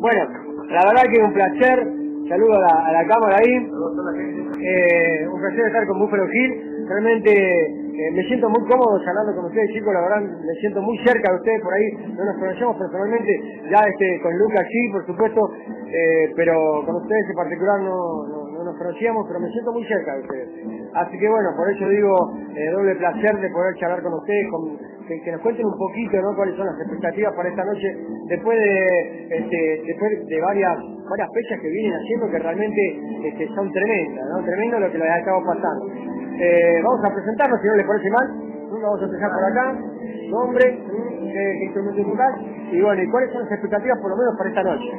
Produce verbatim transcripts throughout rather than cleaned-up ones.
Bueno, la verdad que es un placer. Saludo a la, a la cámara ahí. Eh, un placer estar con Búfalo Gil. Realmente eh, me siento muy cómodo charlando con ustedes, chicos. La verdad me siento muy cerca de ustedes por ahí. No nos conocemos personalmente. Ya este con Lucas sí, por supuesto. Eh, pero con ustedes en particular no, no, no nos conocíamos, pero me siento muy cerca de ustedes. Así que bueno, por eso digo, eh, doble placer de poder charlar con ustedes, con, que, que nos cuenten un poquito, ¿no?, cuáles son las expectativas para esta noche, después de este, después de varias varias fechas que vienen haciendo, que realmente este, son tremendas, ¿no? Tremendo lo que les acabo pasando. Eh, vamos a presentarnos, si no les parece mal. Vamos a empezar por acá. Nombre, qué, qué instrumento tocar, y bueno, y cuáles son las expectativas por lo menos para esta noche.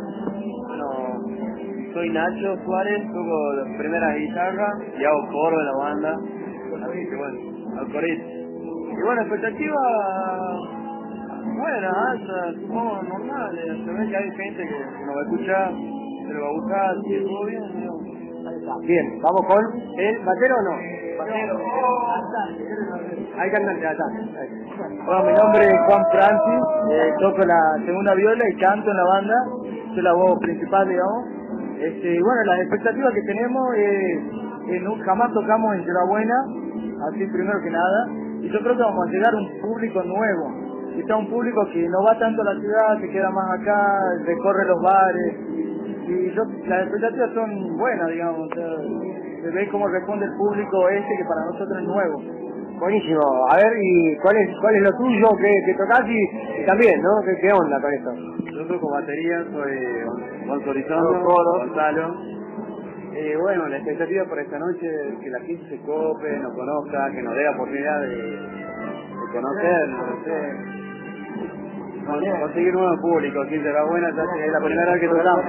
Soy Nacho Suárez, toco la primera guitarra y hago coro de la banda. Así que bueno, al corito. Y bueno, expectativa buena, alta, supongo normal. Se ve que hay gente que, que nos va a escuchar, se lo va a buscar, si estuvo bien, digamos. Bien, vamos con el batero o no. Batero. Hay cantante acá. Bueno, mi nombre es Juan Francis, eh, toco la segunda viola y canto en la banda. Soy la voz principal, digamos. Este, bueno, las expectativas que tenemos es que no, jamás tocamos en Ciudad Buena, así primero que nada, y yo creo que vamos a llegar a un público nuevo, quizá un público que no va tanto a la ciudad, se queda más acá, recorre los bares, y yo, las expectativas son buenas, digamos, o sea, se ve cómo responde el público este que para nosotros es nuevo. Buenísimo. A ver, ¿y cuál es cuál es lo tuyo que, que tocás y, y también, ¿no? ¿Qué, ¿Qué onda con esto? Yo toco batería, soy Gonzalo, Gonzalo. Eh, bueno, la expectativa para esta noche es que la gente se cope, nos conozca, que nos dé la oportunidad de, de conocernos, no sé. Con, conseguir nuevo público, aquí será buena, ya es la primera vez que tocamos.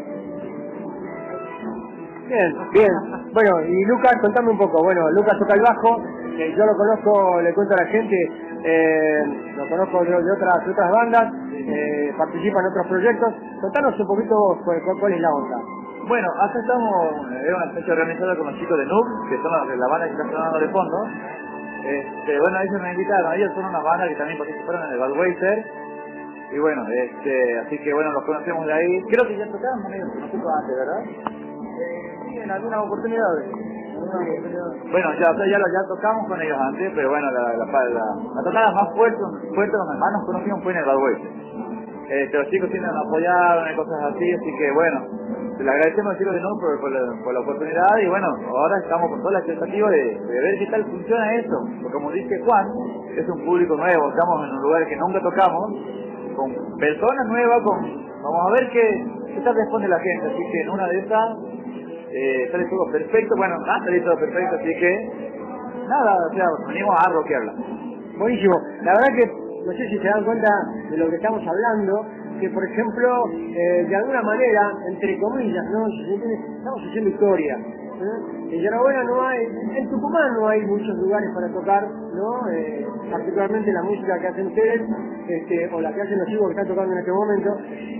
Bien, bien. Bueno, y Lucas, contame un poco. Bueno, Lucas toca el bajo. Eh, yo lo conozco, le cuento a la gente, eh, lo conozco de, de otras de otras bandas, eh, participa en otros proyectos. Contanos un poquito cuál, cuál es la onda. Bueno, acá estamos, es una fecha organizada con los chicos de Noob, que son la, la banda que está sonando de fondo. Este, bueno, ellos me invitaron, ellos son una banda que también participaron en el Budweiser. Y bueno, este, así que bueno, los conocemos de ahí. Creo que ya tocamos ellos nosotros antes, ¿verdad? Eh, sí, en algunas oportunidades. Bueno, ya, ya, ya tocamos con ellos antes, pero bueno, la, la, la, la tocada más fuerte, fuerte donde más nos conocimos fue en el Budweiser. Este, los chicos siempre nos apoyaron y cosas así, así que bueno, le agradecemos a los chicos de nuevo por, por, la, por la oportunidad y bueno, ahora estamos con toda la expectativa de, de ver qué tal funciona esto, porque como dice Juan, es un público nuevo, estamos en un lugar que nunca tocamos, con personas nuevas, con, vamos a ver qué, qué tal responde la gente, así que en una de esas eh, sale todo perfecto, bueno, va a salir todo perfecto, así que nada, o sea, venimos a rockearla. Buenísimo, la verdad que no sé si se dan cuenta de lo que estamos hablando, que por ejemplo, eh, de alguna manera, entre comillas, ¿no? Estamos haciendo historia. ¿eh? En Yarabuena no hay, en Tucumán no hay muchos lugares para tocar, ¿no? Eh, particularmente la música que hacen ustedes, este, o la que hacen los chicos que están tocando en este momento,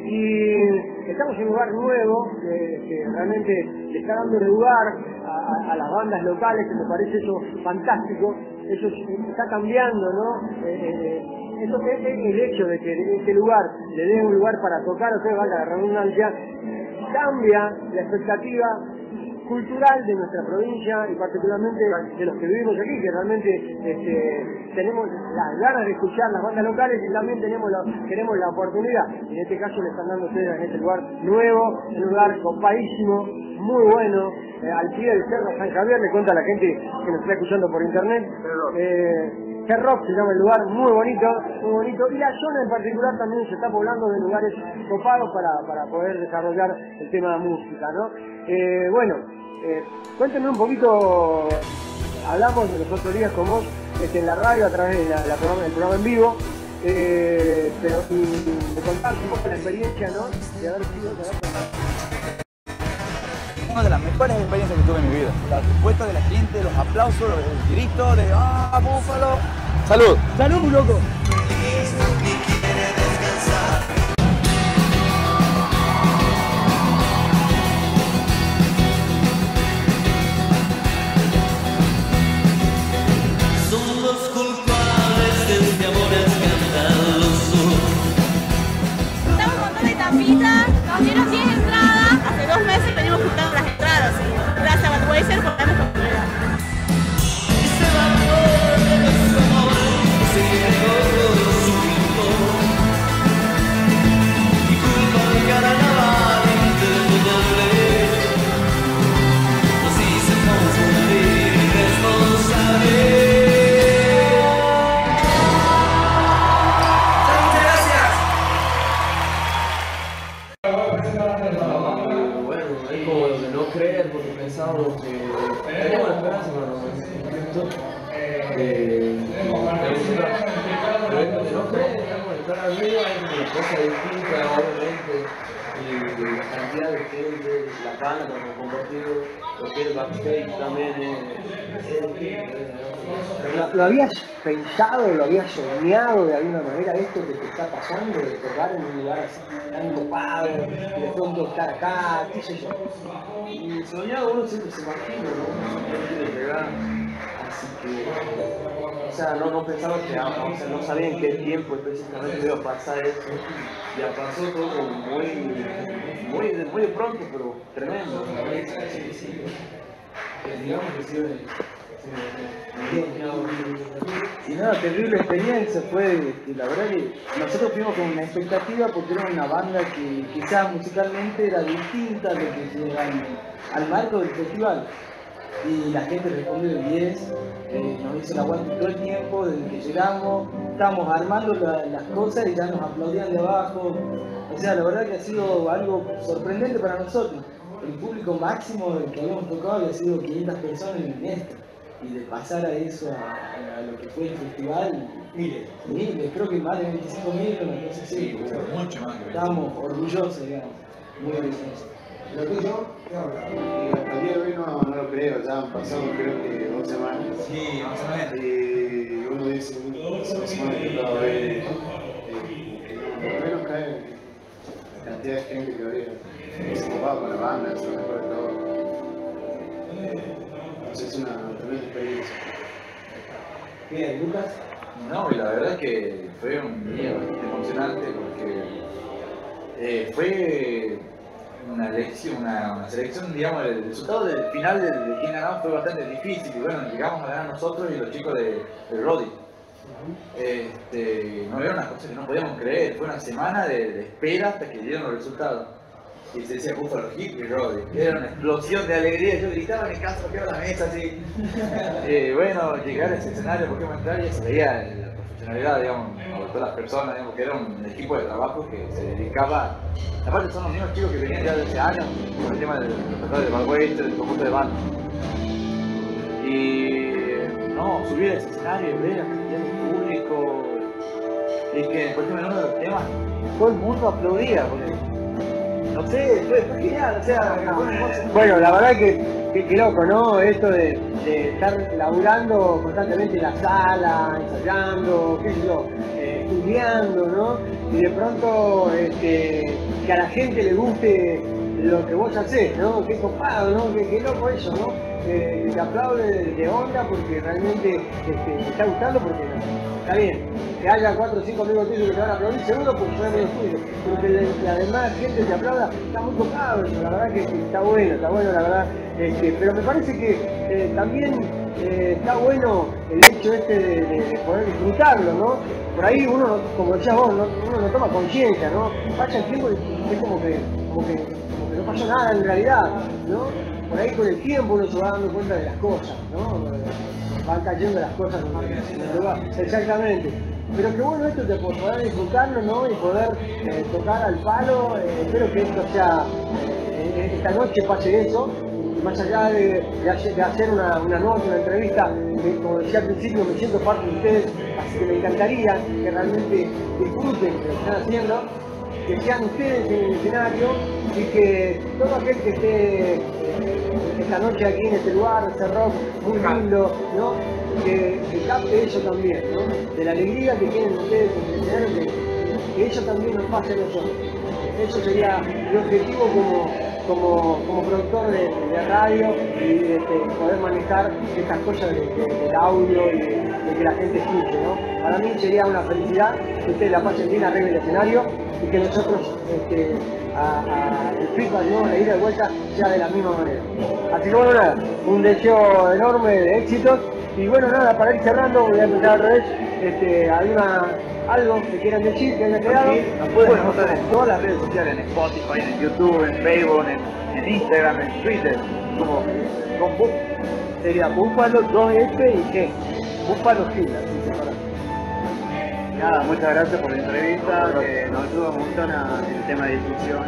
y estamos en un lugar nuevo, que, que realmente le está dando lugar a, a, a las bandas locales, que me parece eso fantástico, eso está cambiando, ¿no? Eh, Eso que es el hecho de que este lugar le dé un lugar para tocar, o sea, valga la redundancia, cambia la expectativa cultural de nuestra provincia y particularmente de los que vivimos aquí, que realmente este, tenemos las ganas de escuchar las bandas locales y también tenemos la, tenemos la oportunidad. En este caso le están dando ustedes en este lugar nuevo, un lugar copadísimo, muy bueno, eh, al pie del Cerro San Javier, le cuenta a la gente que nos está escuchando por internet. Eh, Rock se llama el lugar, muy bonito, muy bonito, y la zona en particular también se está poblando de lugares copados para, para poder desarrollar el tema de música, ¿no? Eh, bueno, eh, cuéntenme un poquito, hablamos de los otros días con vos este, en la radio a través del de programa, programa en vivo, eh, pero y, y me contás un poco la experiencia, ¿no? De haber sido, de haber pasado. Una de las mejores experiencias que tuve en mi vida. La respuesta de la gente, los aplausos, el grito de ¡ah, Búfalo! ¡Salud! ¡Salud, loco! Son los culpables de este amor escandaloso. Estamos un montón de tapitas. nos dieron diez entradas, hace dos meses venimos juntando las entradas, y gracias a Budweiser por darnos la oportunidad. Pensábamos que teníamos la esperanza para los eventos de no creer, digamos, estar arriba es una cosa distinta, obviamente, y la cantidad de gente, la banda que hemos compartido, lo que es el backstage también es... ¿Lo, ¿Lo habías pensado, lo habías soñado de alguna manera esto que te está pasando, de tocar en un lugar así tan copado, y de pronto estar acá, qué sé yo? Y soñado uno siempre se imagina, ¿no? Uno siempre quiere llegar, así que, o sea, no, no pensaba que, o sea, no sabía en qué tiempo específicamente iba a pasar esto. Ya pasó todo como muy, muy, de, muy de pronto, pero tremendo. Sí, sí, sí. Digamos que sí, y nada, terrible experiencia fue, que la verdad que nosotros fuimos con una expectativa porque era una banda que quizás musicalmente era distinta de que llegan al marco del festival. Y la gente respondió de diez, eh, nos hizo el aguante todo el tiempo, desde que llegamos, estábamos armando la, las cosas y ya nos aplaudían de abajo. O sea, la verdad que ha sido algo sorprendente para nosotros. El público máximo del que habíamos tocado había sido quinientas personas en esto. Y de pasar a eso, a, a lo que fue el festival, miles, miles, creo que más de veinticinco mil, no sé si, sí, mucho más que estábamos orgullosos, digamos, muy orgullosos. ¿Lo tuyo? Y hasta el día de hoy no, no lo creo, ya han pasado creo que dos semanas. Sí, más o menos. Y uno dice, hace dos semanas que estaba a ver, eh, que por lo menos cae la cantidad de gente que había, se copaba con la banda, eso es lo mejor de todo. Entonces es una tremenda experiencia. Bien, Lucas. No, y la verdad es que fue un día bastante emocionante porque eh, fue una elección, una, una selección, digamos, el resultado del final de, de quién ganó fue bastante difícil y bueno, llegamos a ganar nosotros y los chicos de, de Roddy. Este, no era una cosa que no podíamos creer, fue una semana de, de espera hasta que dieron los resultados. Y se decía Buffalo Hip y Roddy. Era una explosión de alegría, yo gritaba en mi casa, me quedaba en la mesa así. eh, bueno, llegar a ese escenario, porque entrar ya se veía la profesionalidad, digamos, por todas las personas, digamos, que era un equipo de trabajo que se dedicaba. Aparte son los mismos chicos que venían ya de hace años por el tema del repertorio de Budweiser, del conjunto de banda. Y no, subir a ese escenario y ver la cantidad de público. Y que por ejemplo en uno de los temas todo el mundo aplaudía, porque no sé, fue, fue genial, o sea, bueno, la verdad que, que, que loco, ¿no? Esto de, de estar laburando constantemente en la sala, ensayando, qué sé yo, eh, estudiando, ¿no? Y de pronto este, que a la gente le guste lo que vos hacés, ¿no? Qué copado, ¿no? Qué, qué loco eso, ¿no? Eh, que te aplaude de, de onda porque realmente este, te está gustando, porque está bien. Que haya cuatro o cinco amigos tuyos que te van a aplaudir, seguro, porque son amigos tuyos. Pero que la demás gente te aplauda, está muy tocado eso, la verdad que está bueno, está bueno, la verdad. Este, pero me parece que eh, también eh, está bueno el hecho este de, de, de poder disfrutarlo, ¿no? Por ahí uno, como decías vos, no, uno no toma conciencia, ¿no? Pasa el tiempo y es como que, como que, como que no pasó nada en realidad, ¿no? Por ahí con el tiempo uno se va dando cuenta de las cosas, ¿no? Van cayendo las cosas en el lugar. Exactamente. Pero qué bueno esto de poder disfrutarlo, ¿no? Y poder eh, tocar al palo. Eh, espero que esto sea, eh, esta noche pase eso. Y más allá de, de, hacer, de hacer una, una nota, una entrevista, que, como decía al principio, me siento parte de ustedes, así que me encantaría que realmente disfruten lo que están haciendo, que sean ustedes en el escenario y que todo aquel que esté eh, esta noche aquí en este lugar, este rock muy lindo, ¿no? Que, que capte eso también, ¿no? De la alegría que tienen ustedes en el escenario, que, que eso también nos pase a nosotros. eso sería mi objetivo como, como, como productor de, de radio y este, poder manejar estas cosas de, de, del audio y de, de que la gente escuche, ¿no? Para mí sería una felicidad que ustedes la pasen bien arriba del escenario y que nosotros este, a, a, el feedback, ¿no? La ida y vuelta sea de la misma manera. Así que bueno, nada, un deseo enorme de éxitos y bueno, nada, para ir cerrando voy a empezar al revés, este, alguna, algo que quieran decir que haya quedado. Sí, nos pueden encontrar en todas las redes sociales, en Spotify, en YouTube, en Facebook, en, en Instagram, en Twitter, como con Bú- Sería Búfalo dos F y G. Búfalo Gil, así separado. Nada, muchas gracias por la entrevista, que nos ayuda un montón a- en el tema de difusión.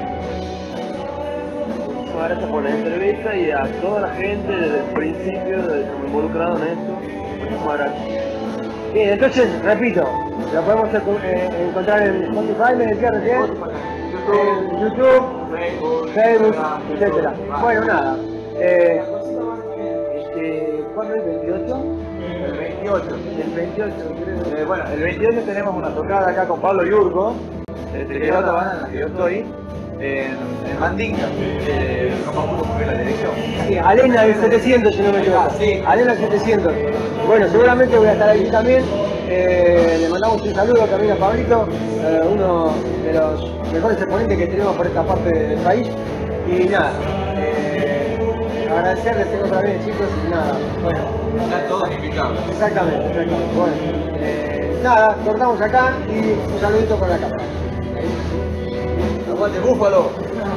Muchas gracias por la entrevista y a toda la gente desde el principio, desde que me he involucrado en esto. Muchísimas gracias. Bien, entonces, repito, lo podemos eh, encontrar en Spotify, me decía recién, en YouTube, Facebook, etcétera. Bueno, nada. Eh, este, ¿Cuándo es? ¿veintiocho? el veintiocho. El veintiocho, creo. Eh, bueno, el veintiocho tenemos una tocada acá con Pablo Yurko, este, que es otra banda en la que yo estoy, en, en Mandinga. Eh, no me acuerdo muy bien la dirección. Sí, Alena del setecientos, si no me equivoco. Sí. Alena del setecientos. Bueno, seguramente voy a estar ahí también. Eh, le mandamos un saludo también a Pablito, eh, uno de los mejores exponentes que tenemos por esta parte del país. Y nada, eh, agradecerles otra vez, chicos, y nada, bueno. Están todos implicados. Exactamente, exactamente. Bueno, eh, nada, cortamos acá y un saludito con la cámara. ¡Aguante, Búfalo!